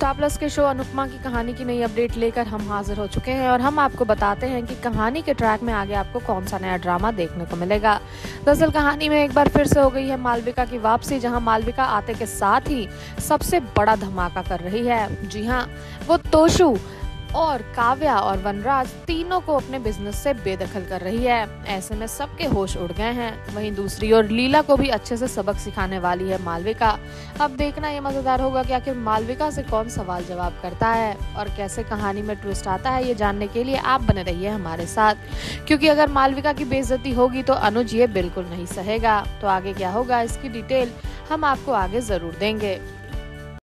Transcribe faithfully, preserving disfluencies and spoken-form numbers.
Star Plus के show Anupamaa की कहानी की नई अपडेट लेकर हम हाजिर हो चुके हैं और हम आपको बताते हैं कि कहानी के ट्रैक में आगे आपको कौन सा नया ड्रामा देखने को मिलेगा। दरअसल कहानी में एक बार फिर से हो गई है मालविका की वापसी, जहां मालविका आते के साथ ही सबसे बड़ा धमाका कर रही है। जी हां, वो तोशु और काव्या और वनराज तीनों को अपने बिजनेस से बेदखल कर रही है। ऐसे में सबके होश उड़ गए हैं। वहीं दूसरी ओर लीला को भी अच्छे से सबक सिखाने वाली है मालविका। अब देखना ये मजेदार होगा कि आखिर मालविका से कौन सवाल जवाब करता है और कैसे कहानी में ट्विस्ट आता है। ये जानने के लिए आप बने रहिए हमारे साथ, क्योंकि अगर मालविका की बेइज्जती होगी तो अनुज ये बिल्कुल नहीं सहेगा। तो आगे क्या होगा इसकी डिटेल हम आपको आगे जरूर देंगे।